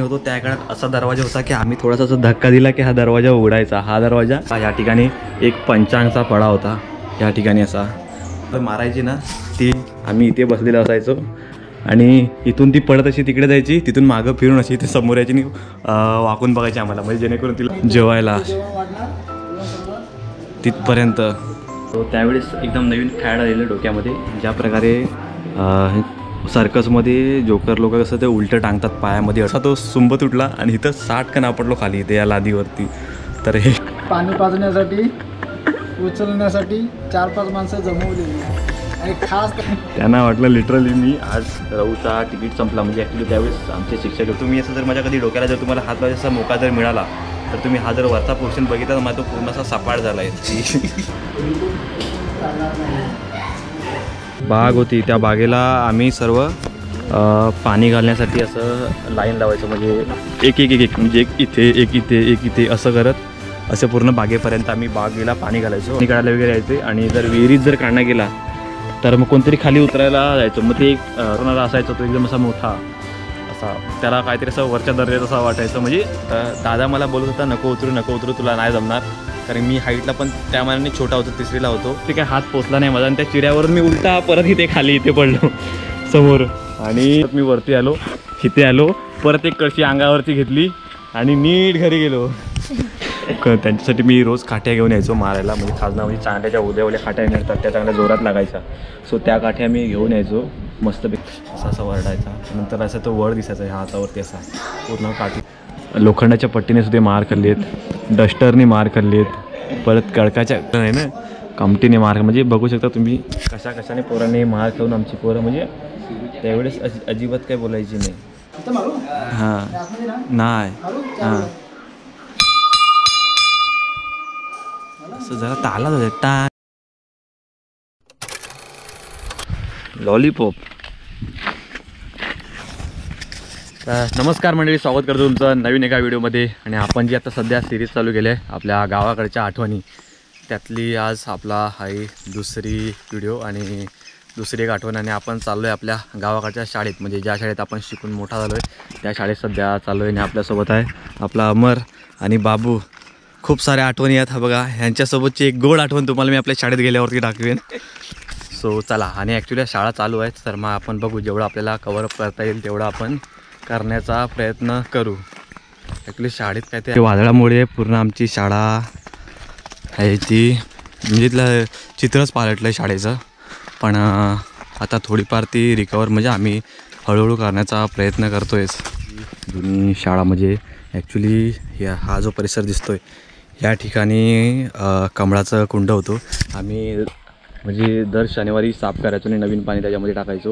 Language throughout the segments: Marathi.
होतो त्या काळात असा दरवाजा होता की आम्ही थोडासा असा धक्का दिला की हा दरवाजा उघडायचा. हा दरवाजा या ठिकाणी एक पंचांगचा पडा होता या ठिकाणी असा मारायची ना ती आम्ही इथे बसलेलो असायचो आणि इथून ती पडत अशी तिकडे जायची, तिथून मागं फिरून अशी इथे समोर यायची आणि वाकून बघायची आम्हाला, म्हणजे जेणेकरून तिला जेवायला तिथपर्यंत. त्यावेळेस एकदम नवीन फॅड आलेलं डोक्यामध्ये, ज्या प्रकारे सर्कसमध्ये जोकर लोक कसं ते उलटं टांगतात पायामध्ये, असा तो सुंब तुटला आणि इथं 60 कण आपडलो खाली इथे या लादीवरती. तर हे पाणी पाजण्यासाठी उचलण्यासाठी 4-5 माणसं जमवलेली आणि खास त्यांना वाटलं लिटरली मी आज राहूचा तिकीट संपला. म्हणजे ॲक्च्युली त्यावेळेस आमचे शिक्षक तुम्ही असं जर माझ्या कधी डोक्याला जर तुम्हाला हात लावायचा मोका जर मिळाला तर तुम्ही हा जर वरचा पोर्शन बघितला तर माझा तो पूर्ण असा सपाट झाला आहे. बाग होती, त्या बागेला आम्ही सर्व पाणी घालण्यासाठी असं लाईन लावायचं, म्हणजे एक एक एक म्हणजे एक इथे एक इथे एक इथे असं करत असं पूर्ण बागेपर्यंत आम्ही बागेला पाणी घालायचो. पाणी काढायला वगैरे यायचे आणि जर विहिरीत जर काढणं गेला तर मग कोणतरी खाली उतरायला जायचं. मग ते एक रोनाला असायचा तो एकदम असा मोठा असा, त्याला काहीतरी असं वरच्या दर्जाचं असं वाटायचं. म्हणजे दादा मला बोलत होता नको उतरू तुला नाही जमणार, कारण मी हाईटला पण त्या मानाने छोटा होतो, 3रीला होतो. ते काय हात पोचला नाही माझा आणि त्या चिऱ्यावरून मी उलटा परत इथे खाली इथे पडलो समोर आणि मी वरती आलो, इथे आलो, परत एक कळशी अंगावरती घेतली आणि नीट घरी गेलो. त्यांच्यासाठी मी रोज काठ्या घेऊन यायचो मारायला, म्हणजे खाजना म्हणजे चांगल्याच्या उद्यावल्या काठ्या मिळतात त्या चांगल्या जोरात लागायच्या. सो त्या काठ्या मी घेऊन यायचो मस्तपैकी असा वरडायचा. नंतर असं तो वड दिसायचा ह्या हातावरती असा पूर्ण काठी. लोखंडाच्या पट्टीने सुद्धा मार खाल्ली आहेत, डस्टरने मार खाल्ली आहेत, परत कळकाच्या आहे ना कमटीने मार, म्हणजे बघू शकता तुम्ही कशाने पोरांनी मार खाऊन आमची पोरं म्हणजे त्यावेळेस अजिबात काय बोलायची नाही. हां नाही हां असं जरा ताला टा लॉलीपॉप. नमस्कार मंडळी, स्वागत करतो तुमचं नवीन एका व्हिडिओमध्ये. आणि आपण जी आता सध्या सिरीज चालू केली आहे आपल्या गावाकडच्या आठवणी, त्यातली आज आपला आहे दुसरी व्हिडिओ आणि दुसरी एक आठवण. आणि आपण चाललो आहे आपल्या गावाकडच्या शाळेत, म्हणजे ज्या शाळेत आपण शिकून मोठा झालो आहे त्या शाळेत सध्या चाललो आहे. आणि आपल्यासोबत आहे आपला अमर आणि बाबू. खूप साऱ्या आठवणी आहेत. हा बघा, ह्यांच्यासोबतची एक गोड आठवण तुम्हाला मी आपल्या शाळेत गेल्यावरती दाखवेन. सो चला. आणि ॲक्च्युली शाळा चालू आहेत तर मग आपण बघू, जेवढं आपल्याला कव्हरअप करता येईल तेवढं आपण करण्याचा प्रयत्न करू. ॲक्च्युली शाळेत काय ते वादळामुळे पूर्ण आमची शाळा आहे ती म्हणजे इथलं चित्रच पालटलं आहे शाळेचं. पण आता थोडीफार ती रिकवर म्हणजे आम्ही हळूहळू करण्याचा प्रयत्न करतो आहेच. जुनी शाळा म्हणजे ॲक्च्युली हा जो परिसर दिसतो आहे या ठिकाणी कमळाचं कुंड होतो. आम्ही म्हणजे दर शनिवारी साफ करायचो आणि नवीन पाणी त्याच्यामध्ये टाकायचो.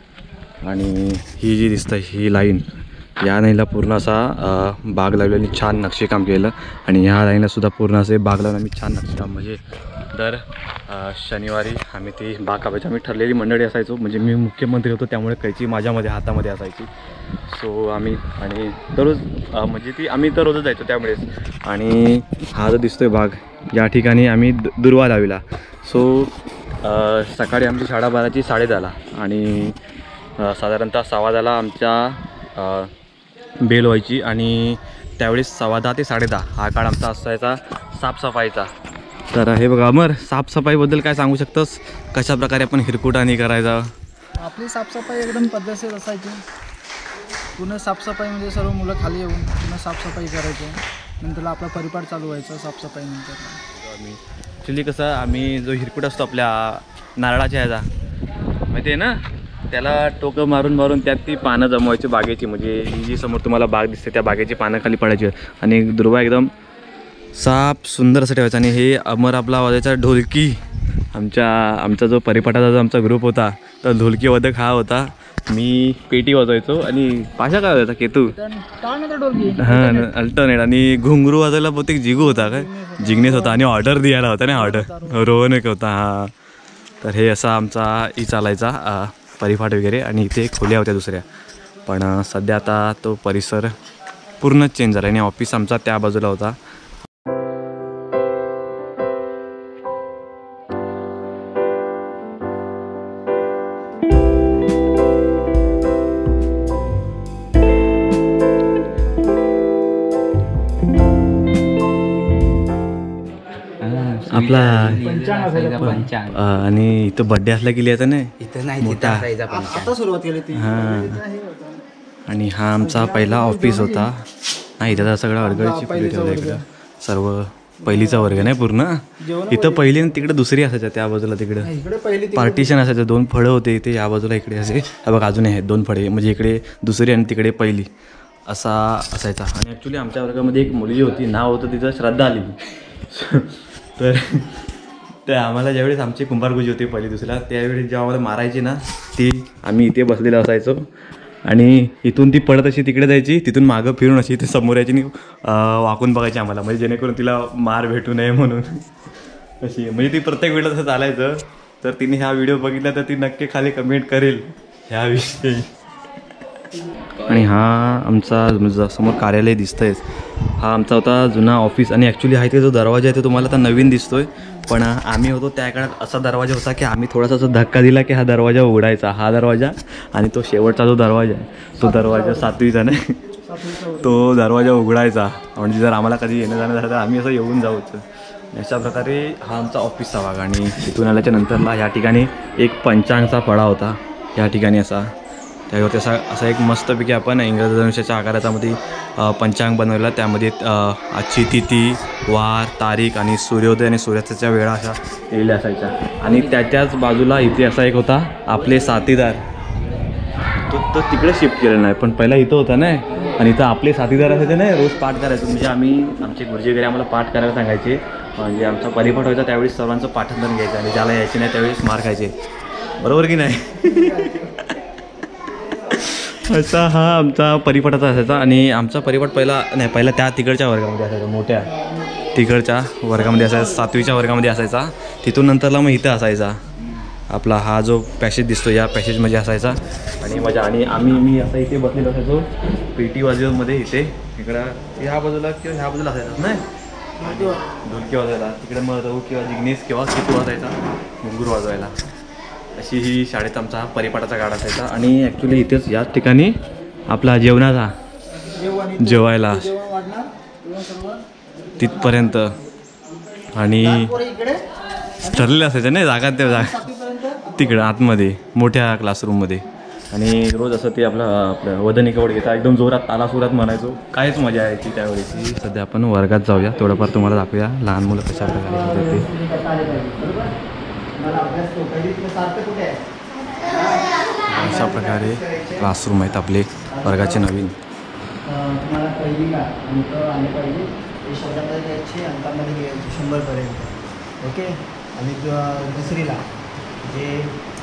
आणि ही जी दिसतं ही लाईन, या लाईनला पूर्ण असा बाग लावलेली छान नक्षीकाम केलं. आणि ह्या लाईनला सुद्धा पूर्ण असे बाग लावून आम्ही छान नक्षीकाम, म्हणजे दर शनिवारी आम्ही ती बाग कापायची. आम्ही ठरलेली मंडळी असायचो, म्हणजे मी मुख्यमंत्री होतो त्यामुळे कैची माझ्यामध्ये हातामध्ये असायची. सो आम्ही आणि दररोज म्हणजे ती आम्ही तर रोजच जायचो त्यामुळेच. आणि हा जो दिसतोय बाग या ठिकाणी आम्ही दुर्वा लावला. सो सकाळी आमची शाळा 12ची 10:30 आणि साधारणतः 10:15 आमच्या बेल व्हायची. आणि त्यावेळेस 10:15 ते 10:30 हा काळ आमचा असायचा साफसफाईचा. तर हे बघा अमर, साफसफाईबद्दल काय सांगू शकतोस? कशा प्रकारे आपण हिरकुटाने करायचा? आपली साफसफाई एकदम पद्धतशीर असायची. पूर्ण साफसफाई म्हणजे सर्व मुलं खाली येऊन पूर्ण साफसफाई करायची. नंतर आपला परिपाठ चालू व्हायचा साफसफाईनंतर. ॲक्च्युली कसं आम्ही जो हिरकुट असतो आपल्या नारळाच्या ह्याचा माहिती आहे ना, त्याला टोकं मारून मारून त्यात ती पानं जमवायची बागेची. म्हणजे ही जी समोर तुम्हाला बाग दिसते त्या बागेची पानं खाली पडायची आणि दुर्वा एकदम साफ सुंदर असं ठेवायचं. आणि हे अमर आपला वाजायचा ढोलकी. आमचा जो परिपाठाचा जो आमचा ग्रुप होता तर ढोलकी वादक हा होता. मी पेटी वाजवायचो आणि पाशा काय वाजायचा केतू हां अल्टरनेट. आणि घुंगरू वाजायला बहुतेक जिगू होता काय जिग्नेश होता. आणि ऑर्डर द्यायला होता ना ऑर्डर रोहन एक होता. हां तर हे असा आमचा ही चालायचा परिपाठ वगैरे. आणि इथे खोल्या होत्या दुसऱ्या, पण सध्या आता तो परिसर पूर्ण चेंज झाला. आणि ऑफिस आमचा त्या बाजूला होता. आपला पंचांग आणि इथं बड्डे असला की लिहायचा नाही इथं नाही तिथं असायचा पंचांग. आता सुरुवात केली ती. आणि हा आमचा पहिला ऑफिस होता. नाही त्याचा सगळा वर्गाची पहिलीचा वर्ग. इकडं सर्व पहिलीचा वर्ग नाही पूर्ण. इथं पहिली आणि तिकडे दुसरी असायच्या त्या बाजूला तिकडं इकडे पहिली पार्टिशन असायचं. 2 फळं होते इथे या बाजूला इकडे असे बघ अजून आहेत 2 फळे म्हणजे इकडे दुसरी आणि तिकडे पहिली असा असायचा. आणि ॲक्च्युली आमच्या वर्गामध्ये एक मुलगी होती नाव होतं तिचं श्रद्धा आली. तर ते आम्हाला ज्यावेळेस आमची कुंभारगुजी होती पहिली दुसरीला त्यावेळेस जेव्हा आम्हाला मारायची ना ती आम्ही इथे बसलेलो असायचो आणि इथून ती पडत अशी तिकडे जायची तिथून मागं फिरून अशी ते समोर यायची वाकून बघायची आम्हाला म्हणजे जेणेकरून तिला मार भेटू नये म्हणून अशी म्हणजे ती प्रत्येक वेळेला तसं चालायचं. तर तिने हा व्हिडिओ बघितला तर ती नक्की खाली कमेंट करेल ह्याविषयी. आणि हा आमचा समोर कार्यालय दिसतंयच हा आमचा होता जुना ऑफिस. आणि ॲक्च्युली हा इथे जो दरवाजा आहे तो तुम्हाला आता नवीन दिसतोय पण आम्ही होतो त्या काळात असा दरवाजा होता की आम्ही थोडासा असं धक्का दिला की हा दरवाजा उघडायचा. हा दरवाजा आणि तो शेवटचा जो दरवाजा आहे तो दरवाजा 7वीचा नाही तो दरवाजा उघडायचा. म्हणजे जर आम्हाला कधी येणं जाणं झालं तर आम्ही असं येऊन जाऊच. अशा प्रकारे हा आमचा ऑफिसचा भाग. आणि तिथून आल्याच्या नंतरला ह्या ठिकाणी एक पंचांगचा फळा होता ह्या ठिकाणी असा. त्यावरती असा एक मस्तपैकी आपण इंग्रजी धनुष्याच्या आकारामध्ये पंचांग बनवलेला. त्यामध्ये आजची तिथी वार तारीख आणि सूर्योदय आणि सूर्यास्ताच्या वेळा अशा लिहिल्या असायच्या. आणि त्याच्याच बाजूला इथे असा एक होता आपले साथीदार तो तिकडे शिफ्ट केलेला नाही पण पहिला इथं होता नाही. आणि इथं आपले साथीदार असायचे नाही रोज पाठ करायचं म्हणजे आमचे गुरुजी वगैरे आम्हाला पाठ करायला सांगायचे. म्हणजे आमचा परिपाठ व्हायचा त्यावेळेस सर्वांचं पाठांतर घ्यायचं आणि ज्याला यायचे नाही त्यावेळेस मार खायचे. बरोबर की नाही. असा हा आमचा परिपाठाचा असायचा. आणि आमचा परिपाठ पहिला त्या तिकडच्या वर्गामध्ये असायचा मोठ्या तिकडच्या वर्गामध्ये असायचा 7वीच्या वर्गामध्ये असायचा. तिथून नंतरला मग इथं असायचा आपला हा जो पॅसेज दिसतो या पॅसेजमध्ये असायचा. आणि मी असा इथे बसलेलो असायचो पेटी वाजवमध्ये इकडं ह्या बाजूला किंवा ह्या बाजूला असायचा नाही ढोलकी वाजवायला. तिकडे मग रहू किंवा जिग्नेश किंवा किती वाजायचा घुंगूर वाजवायला. अशी ही शाळेत आमचा परिपाठाचा गाडा असायचा. आणि ॲक्च्युली इथेच याच ठिकाणी आपला जेवणाचा जेवायला तिथपर्यंत आणि ठरलेलं असायचं नाही जागा त्या तिकडं आतमध्ये मोठ्या क्लासरूममध्ये. आणि रोज असं ते आपलं वदनी कवड घेता एकदम जोरात तालासुरात म्हणायचो. काहीच मजा यायची त्यावेळेची. सध्या आपण वर्गात जाऊया थोडंफार तुम्हाला दाखवूया लहान मुलं कशा प्रकारे ते. अशा प्रकारे क्लासरूम आहेत आपले वर्गाचे नवीन. तुम्हाला पहिलीला अंक आले पाहिजे ते शब्दामध्ये घ्यायचे अंकामध्ये घ्यायचे 100पर्यंत. ओके. आणि दुसरीला जे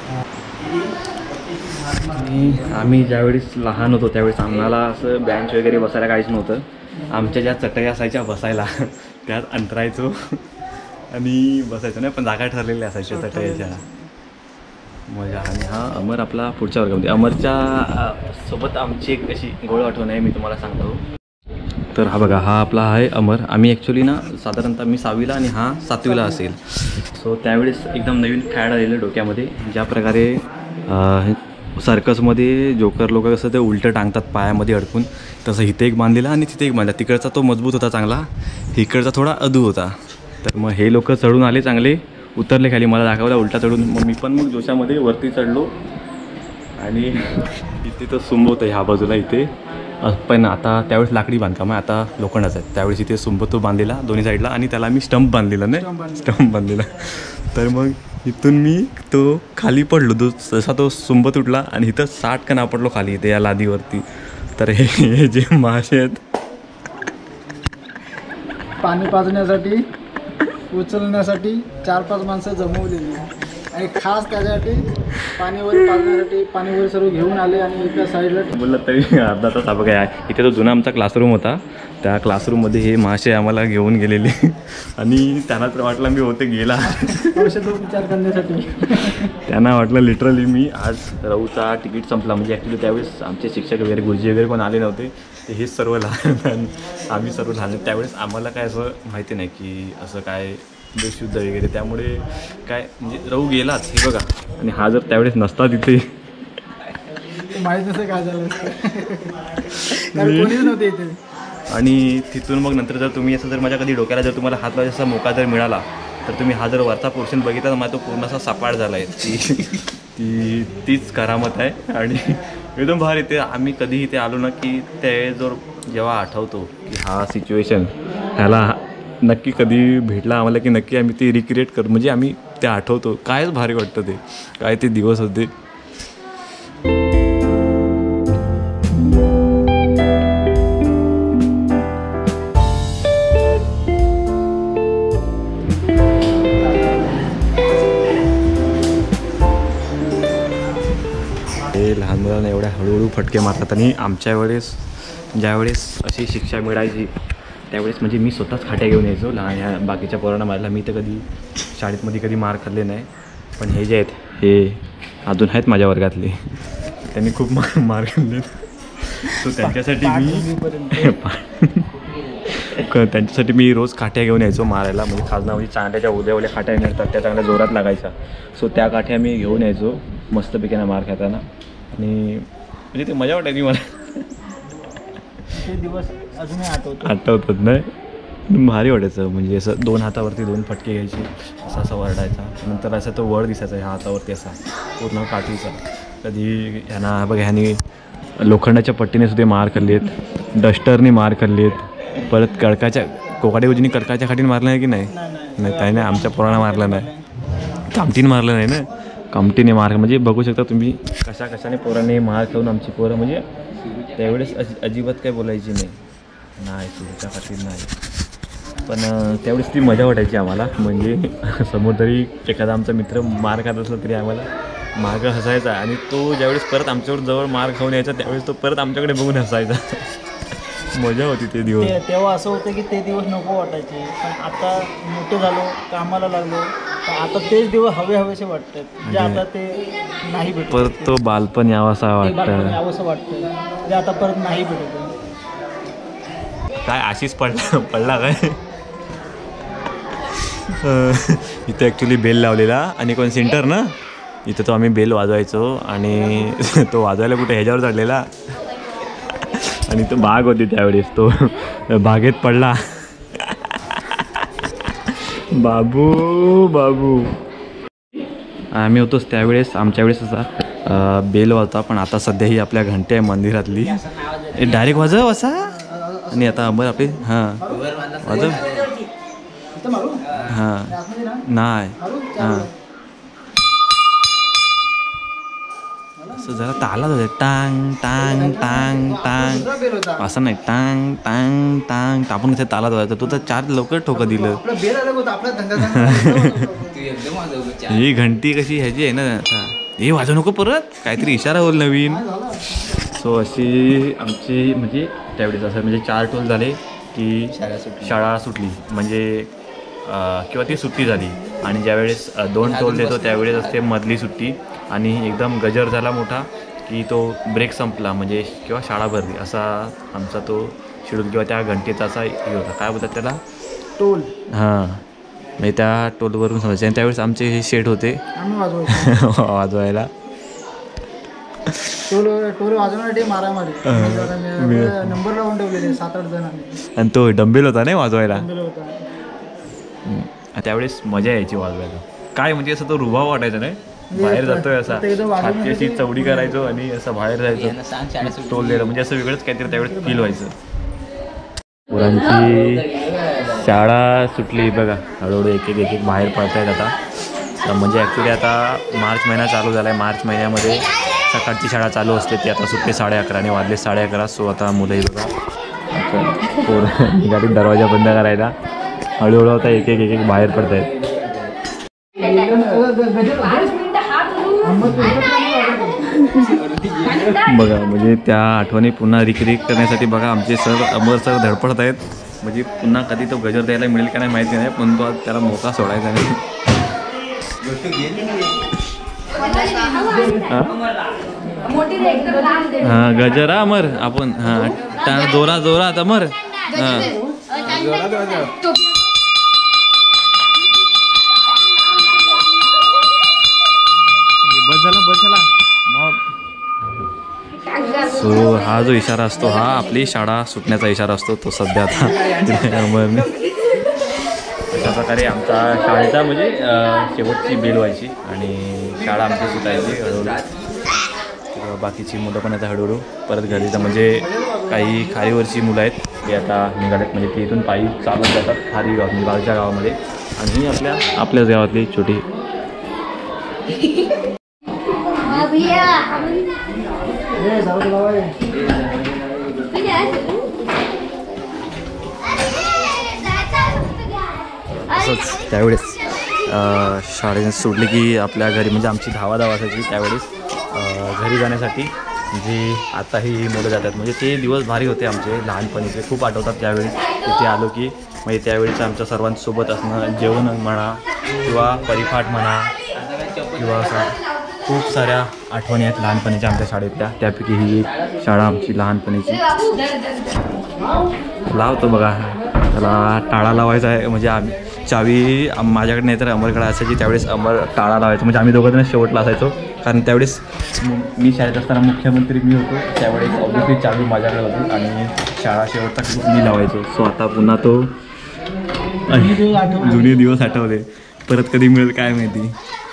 आम्ही ज्यावेळेस लहान होतो त्यावेळेस आम्हाला असं बेंच वगैरे बसायला काहीच नव्हतं. आमच्या ज्या चटई असायच्या बसायला त्यात अंतरायचो आणि बसायचो नाही पण जागा ठरलेल्या असायच्या चटईच्या मजा. आणि हा अमर आपला पुढच्या वर्गामध्ये अमरच्या सोबत आमची एक अशी गोळ आठवण आहे मी तुम्हाला सांगतो. तर हा बघा हा आपला आहे अमर. आम्ही ॲक्च्युली ना साधारणतः मी 6वीला आणि हा 7वीला असेल. सो त्यावेळेस एकदम नवीन फॅड आलेलं डोक्यामध्ये ज्या प्रकारे सर्कसमध्ये जोकर लोक कसं ते उलटं टांगतात पायामध्ये अडकून तसं इथे एक बांधलेला आणि तिथे एक बांधला. तिकडचा तो मजबूत होता चांगला इकडचा थोडा अधू होता. तर मग हे लोक चढून आले चांगले उतरले खाली मला दाखवला उलटा चढून. मग मी पण जोशामध्ये वरती चढलो आणि इथे तो सुंब होतं ह्या बाजूला इथे. पण आता त्यावेळेस लाकडी बांधकाम आहे आता लोखंडाचं आहे. त्यावेळेस इथे सुंब तो बांधलेला दोन्ही साईडला आणि त्याला मी स्टंप बांधलेला नाही स्टंप बांधलेला. तर मग इथून मी तो खाली पडलो जसा तो सुंब तुटला आणि इथं 60 कणा पडलो खाली इथे या लादीवरती. तर हे जे मासे आहेत पाणी पाजण्यासाठी उचलण्यासाठी 4-5 माणसं जमवलेली आणि खास त्याच्यासाठी पाणीवर पाजण्यासाठी पाणीवर सर्व घेऊन आले. आणि एका साईडला बोललं तरी अर्धा तास आपण काय इथे तो जुना आमचा क्लासरूम होता त्या क्लासरूममध्ये हे मासे आम्हाला घेऊन गेलेले आणि त्यांना तर वाटलं मी होते गेला औषधोपचार करण्यासाठी. त्यांना वाटलं लिटरली मी आज राहूचा तिकीट संपला. म्हणजे ॲक्च्युली त्यावेळेस आमचे शिक्षक वगैरे गुरुजी वगैरे कोण आले नव्हते. ते हेच सर्व लहान आम्ही सर्व लहान. त्यावेळेस आम्हाला काय असं माहिती नाही की असं काय देशयुद्ध वगैरे त्यामुळे काय म्हणजे राहू गेलाच हे बघा. आणि हा जर त्यावेळेस नसता तिथे माहीत नसतं काय झालं कारण कोणीच नव्हते इथे. आणि तिथून मग नंतर जर तुम्ही असं जर माझ्या कधी डोक्याला जर तुम्हाला हात लावायचा असा मोका जर मिळाला तर तुम्ही हा जर वरचा पोर्शन बघितला तर मला तो पूर्ण असा सपाट झाला आहे. तीच करामत आहे आणि एकदम भारी. ते आम्ही कधी इथे आलो ना की ते जेव्हा आठवतो की हा सिच्युएशन ह्याला नक्की कधी भेटला आम्हाला की नक्की आम्ही ते रिक्रिएट करू, म्हणजे आम्ही ते आठवतो. कायच भारी वाटतं ते, काय ते दिवस होते. लहान मुलांना एवढ्या हळूहळू फटके मारतात. आणि आमच्या वेळेस ज्यावेळेस अशी शिक्षा मिळायची त्यावेळेस म्हणजे मी स्वतःच खाट्या घेऊन यायचो. लहान ह्या बाकीच्या पोरांना मारला. मी तर कधी शाळेतमध्ये कधी मार खाल्ले नाही, पण हे जे आहेत हे अजून आहेत माझ्या वर्गातले, त्यांनी खूप मार खाल्ले. सो त्यांच्यासाठी मी रोज काठ्या घेऊन यायचो मारायला. म्हणजे खाजनामध्ये चांगल्याच्या उद्यावल्या काठ्या मिळतात, त्या चांगल्या जोरात लागायच्या. सो त्या काठ्या मी घेऊन यायचो मस्तपैकीनं मार खाताना. आणि म्हणजे ते मजा वाटायची मला. ते दिवस अजूनही आठवतात नाही, भारी वाटायचं. म्हणजे असं 2 हातावरती 2 फटके घ्यायचे, असा वरडायचा. नंतर असं तो वर दिसायचा ह्या हातावरती असा पूर्ण काठीचा. कधी ह्यांना बघा ह्यानी लोखंडाच्या पट्टीने सुद्धा मार खाल्ली आहेत, डस्टरने मार खाल्ली आहेत, परत कोकाडे उजीने कडकाच्या खाटीने मारलं नाही की नाही? त्याने आमच्या पोरांना मारलं नाही, कामटीने मारलं नाही ना, कामटीने मार. म्हणजे बघू शकता तुम्ही कशाने पोरांनी मार खाऊन आमची पोरं म्हणजे त्यावेळेस अजिबात काय बोलायची नाही सुरूच्या खातीर नाही. पण त्यावेळेस ती मजा वाटायची आम्हाला. म्हणजे समोर तरी एखादा आमचा मित्र मार खात असला तरी आम्हाला मागं हसायचा. आणि तो ज्यावेळेस परत आमच्यावर जवळ मार खाऊन यायचा त्यावेळेस तो परत आमच्याकडे बघून हसायचा. मजा होती ते दिवस. तेव्हा असं होतं की ते दिवस नको वाटायचे. पण आता मोठे झालो, कामाला लागलो, तर आता तेच दिवस हवेसे वाटतात जे आता ते नाही भेटत. परत तो बालपण यावासा वाटतं, यावंसं वाटतं जे आता परत नाही भेटत. काय आशिष पडला काय? इथं ॲक्च्युली बेल लावलेला आणि कोण सेंटर ना, इथं तो आम्ही बेल वाजवायचो. आणि तो वाजवायला कुठे ह्याच्यावर चढलेला आणि तो बाग होती त्यावेळेस, तो बागेत पडला. बाबू आम्ही होतोच त्यावेळेस. आमच्या वेळेस असा बेल वाजता, पण आता सध्या ही आपल्या घंटे आहे मंदिरातली, डायरेक्ट वाजव असा. आणि आता बरं आपले वाजव नाही असं जरा तालाच होते, टांग टांग टांग टांग असं नाही, टांग टांग टांग आपण इथे तालाच व्हायचं. तो तर 4 लवकर ठोकं दिलं. ही घंटी कशी ह्याची आहे ना, हे वाजवू नको परत, काहीतरी इशारा होईल नवीन. सो अशी आमची म्हणजे त्यावेळेस असं म्हणजे 4 टोल झाले की शाळा सुटली, म्हणजे किंवा ती सुट्टी झाली. आणि ज्यावेळेस 2 टोल देतो त्यावेळेस असते मधली सुट्टी. आणि एकदम गजर झाला मोठा की तो ब्रेक संपला म्हणजे किंवा शाळा भरली, असा आमचा तो शेड्यूल किंवा त्या घंटेचा असा हे होता. काय बोलतात त्याला? टोल. हां, म्हणजे त्या टोलवरून समजायचे. आणि त्यावेळेस आमचे हे शेड होते वाजवायला. टोल वाजवण्यासाठी मारामारी नंबर लावून ठेवलेले 7-8 जणांनी. आणि तो डंबेल होता नाही वाजवायला. त्यावेळेस मजा यायची वाजवायला. काय म्हणजे असं तो रुबाब वाटायचा नाही, बाहेर जातोय असा हातची चवडी करायचो आणि असं बाहेर जायचो टोल द्यायला. म्हणजे असं वेगळंच काहीतरी त्यावेळेस फील व्हायचं. पोरांची शाळा सुटली बघा, हळूहळू एक बाहेर पडतायत आता. तर म्हणजे ॲक्च्युली आता मार्च महिना चालू झाला आहे. मार्च महिन्यामध्ये सकाळची शाळा चालू असते, ती आता सुटते 11:30 वाजले 11:30. सो आता मुलंही बघा पोरं निघाली दरवाजा बंद करायला. हळूहळू आता एक बाहेर पडत आहेत. बघा म्हणजे त्या आठवणी पुन्हा रिक्रिएट करण्यासाठी बघा आमचे सर अमर सर धडपडत आहेत. म्हणजे पुन्हा कधी तो गजर द्यायला मिळेल का नाही माहिती नाही, पण तो त्याला मोका सोडायचा नाही. हां गजरा अमर आपण हां जोरात अमर हां बस झाला मग. सो हा जो इशारा असतो हा आपली शाळा सुटण्याचा इशारा असतो. तो सध्या आता अशा प्रकारे आमचा शाळेचा म्हणजे शेवटची बेल व्हायची आणि शाळा आमची सुटायची हळूहळू. बाकीची मुलं पण आता हळूहळू परत घरी जातात. म्हणजे काही खारीवरची मुलं आहेत ते आता निघालेत, म्हणजे ते इथून पायी चालत जातात खारी गाव म्हणजे बाजूच्या गावामध्ये. आणि ही आपल्याच गावातली छोटी असंच त्यावेळेस शाळेने सोडली की आपल्या घरी म्हणजे आमची धावा असायची त्यावेळेस घरी जाण्यासाठी. जे आता ही मुलं जातात म्हणजे ते दिवस भारी होते आमचे लहानपणीचे, खूप आठवतात. त्यावेळी तिथे आलो की म्हणजे त्यावेळेचं आमच्या सर्वांसोबत असणं, जेवण म्हणा किंवा परिपाठ म्हणा किंवा असं खूप साऱ्या आठवणी आहेत लहानपणीच्या आमच्या शाळेतल्या. त्यापैकी ही एक शाळा आमची लहानपणीची. लावतो बघा, त्याला टाळा लावायचा आहे. म्हणजे आम्ही चावी माझ्याकडे नाही तर अमरकडे असायची, त्यावेळेस अमर टाळा लावायचं. म्हणजे आम्ही दोघं शेवटला असायचो, कारण त्यावेळेस मी शाळेत असताना मुख्यमंत्री मी होतो. त्यावेळेस ऑब्वियसली चावी माझ्याकडे होती आणि शाळा शेवटचा खूप मी लावायचो. सो आता पुन्हा तो जुने दिवस आठवले, परत कधी मिळेल काय माहिती.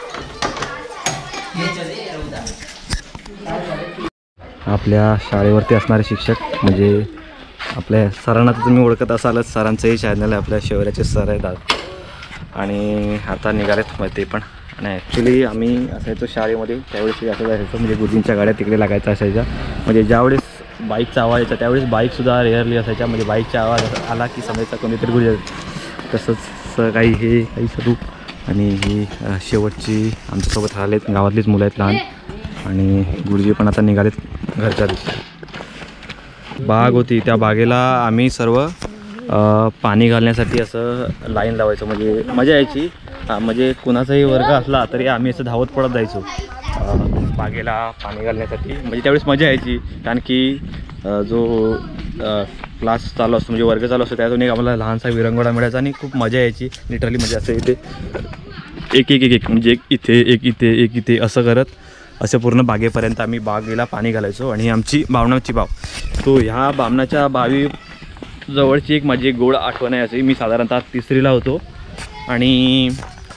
आपल्या शाळेवरती असणारे शिक्षक म्हणजे आपल्या सरांना तर तुम्ही ओळखत असालच, सरांचंही चॅनल आहे, आपल्या शेवऱ्याचे सर आहेत आणि आता निघालेत मग ते पण. आणि ॲक्च्युली आम्ही असायचो शाळेमध्ये त्यावेळेस असं जायचं म्हणजे गुरुजींच्या गाड्या तिकडे लागायच्या असायच्या. म्हणजे ज्यावेळेस बाईकचा आवाज यायचा त्यावेळेस बाईकसुद्धा रेअरली असायच्या, म्हणजे बाईकचा आवाज आला की समजायचा कोणीतरी गुरुजी. तसंच काही हे काही स्वरूप. आणि ही शेवटची आमच्यासोबत राहिलेत गावातलीच मुलं आहेत लहान, आणि गुरुजी पण आता निघालेत घरच्या दिवशी. बाग होती, त्या बागेला आम्ही सर्व पाणी घालण्यासाठी असं लाईन लावायचो. म्हणजे मजा यायची. म्हणजे कुणाचाही वर्ग असला तरी आम्ही असं धावत पडत जायचो बागेला पाणी घालण्यासाठी. म्हणजे त्यावेळेस मजा यायची, कारण की जो क्लास चालू असतो म्हणजे वर्ग चालू असतो त्यातून एक आम्हाला लहानसा विरंगुळा मिळायचा आणि खूप मजा यायची लिटरली. म्हणजे असं इथे एक म्हणजे एक इथे एक इथे एक इथे असं करत असं पूर्ण बागेपर्यंत आम्ही बागेला पाणी घालायचो. आणि आमची बामणाची बाव, तो ह्या बामणाच्या बावी जवळची एक माझी गोड आठवण आहे. अशी मी साधारणतः 3रीला होतो आणि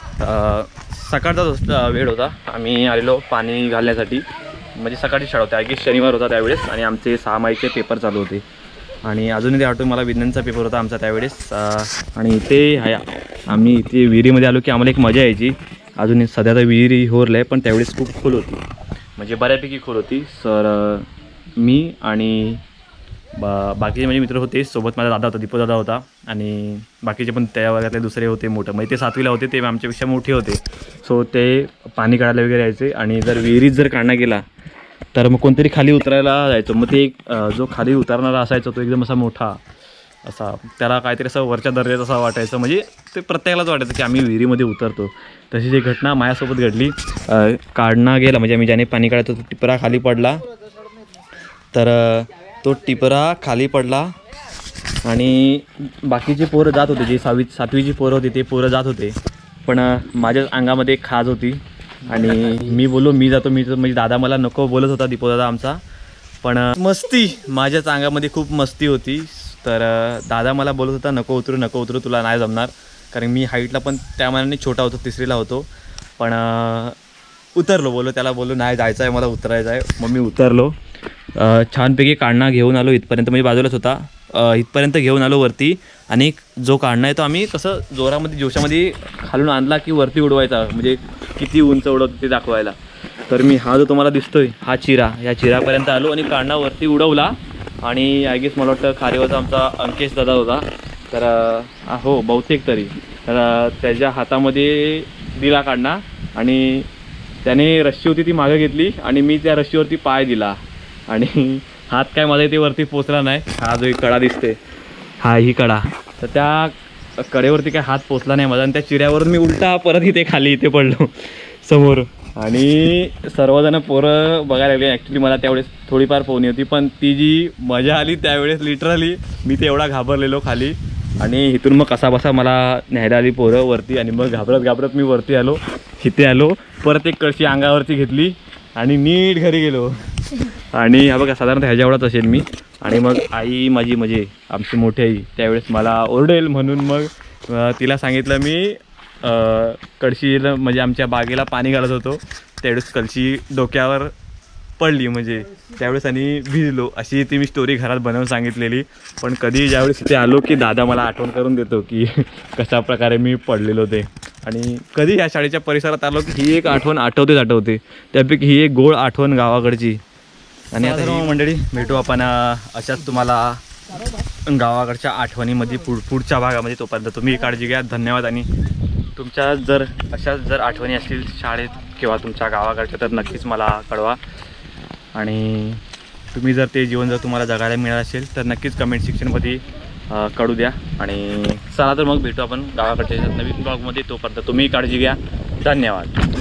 सकाळचा वेळ होता. आम्ही आलेलो पाणी घालण्यासाठी, म्हणजे सकाळची शाळा होती, आय शनिवार होता त्यावेळेस, आणि आमचे 6 माईचे पेपर चालू होते. आणि अजूनही ते आठवण मला विज्ञानचा पेपर होता आमचा त्यावेळेस. आणि इथे आम्ही इथे विहिरीमध्ये आलो की आम्हाला एक मजा यायची. अजून सध्या तर विहिरी होरलं आहे पण त्यावेळेस खूप खोल होती, म्हणजे बऱ्यापैकी खोल होती. सर मी आणि बाकीचे माझे मित्र होते, सोबत माझा दादा होता, दीपक दादा होता, आणि बाकीचे पण त्या वर्गातले दुसरे होते मोठं, म्हणजे ते 7वीला होते, ते आमच्यापेक्षा मोठे होते. सो ते पाणी काढायला वगैरे यायचे. आणि जर विहिरीत जर काढणं गेला तर मग कोणतरी खाली उतरायला जायचो. मग ते जो खाली उतरणारा असायचा तो एकदम असा मोठा असा, त्याला काहीतरी असं वरच्या दर्जाचं असं वाटायचं. म्हणजे ते प्रत्येकालाच वाटायचं की आम्ही विहिरीमध्ये उतरतो. तशीच एक घटना माझ्यासोबत घडली. काढणं गेला म्हणजे आम्ही ज्याने पाणी काढायचो तो टिपरा खाली पडला, तर तो टिपरा खाली पडला आणि बाकीचे पोरं जात होते, जे 7वीची पोरं होती ते पोरं जात होते, पण माझ्या अंगामध्ये खाज होती आणि मी बोललो मी जातो. म्हणजे दादा मला नको बोलत होता, दीपो दादा आमचा, पण मस्ती माझ्याच अंगामध्ये खूप मस्ती होती. तर दादा मला बोलत होता नको उतरू तुला नाही जमणार, कारण मी हाईटला पण त्या मानाने छोटा होतो, 3रीला होतो. पण उतरलो, त्याला बोललो नाही जायचं आहे मला, उतरायचं आहे. मग मी उतरलो, छानपैकी काढणं घेऊन आलो इथपर्यंत, म्हणजे बाजूलाच होता, इथपर्यंत घेऊन आलो वरती. आणि जो काढणं आहे तो आम्ही कसं जोशामध्ये खालून आणला की वरती उडवायचा, म्हणजे किती उंच उडवतो ते दाखवायला. तर मी हा जो तुम्हाला दिसतोय हा चिरा, या चिरापर्यंत आलो आणि काढणं वरती उडवला. आणि आय गेस मला वाटतं खारीवरचा आमचा अंकेश दादा होता, तर हो बहुतेक तरी, तर त्याच्या हातामध्ये दिला काढणं आणि त्याने रस्सी होती ती मागं घेतली आणि मी त्या रस्सीवरती पाय दिला आणि हात काय माझा इथे वरती पोचला नाही. हा जो एक कडा दिसते, हा ही कडा, तर त्या कडेवरती काय हात पोचला नाही माझा आणि त्या चिऱ्यावरून मी उलटा परत इथे पडलो समोर. आणि सर्वजण पोरं बघायला लागले. ॲक्च्युली मला त्यावेळेस थोडीफार पोहणी होती, पण ती जी मजा आली त्यावेळेस लिटरली मी ते एवढा घाबरलेलो खाली. आणि इथून मग कसाबसा मला न्यायला आली पोरं वरती, आणि मग घाबरत मी वरती आलो, इथे आलो, परत एक कळशी अंगावरती घेतली आणि नीट घरी गेलो. आणि हा बघा साधारणतः ह्याच्या एवढाच असेल मी. आणि मग आई माझी म्हणजे आमची मोठी आई त्यावेळेस मला ओरडेल म्हणून मग तिला सांगितलं मी कळशीला म्हणजे आमच्या बागेला पाणी घालत होतो त्यावेळेस कळशी डोक्यावर पडली म्हणजे त्यावेळेस आणि भिजलो अशी ती मी स्टोरी घरात बनवून सांगितलेली. पण कधी ज्यावेळेस तिथे आलो की दादा मला आठवण करून देतो की कशा प्रकारे मी पडलेलो ते. आणि कधी ह्या शाळेच्या परिसरात आलो की ही एक आठवण आठवते त्यापैकी ही एक गोड आठवण गावाकडची. आणि आता ही मंडळी भेटू आपण अशाच तुम्हाला गावाकडच्या आठवणीमध्ये पुढच्या भागामध्ये. तोपर्यंत तुम्ही काळजी घ्या. धन्यवाद. आणि तुमच्या जर अशाच जर आठवणी असतील शाळेत किंवा तुमच्या गावाकडच्या तर नक्कीच मला कळवा. आणि तुम्ही जर ते जीवन जर तुम्हाला जगायला मिळालं असेल तर नक्कीच कमेंट सेक्शनमध्ये कळू द्या. आणि चला तर मग भेटू आपण गावाकडच्या नवीन ब्लॉगमध्ये. तोपर्यंत तुम्ही काळजी घ्या. धन्यवाद.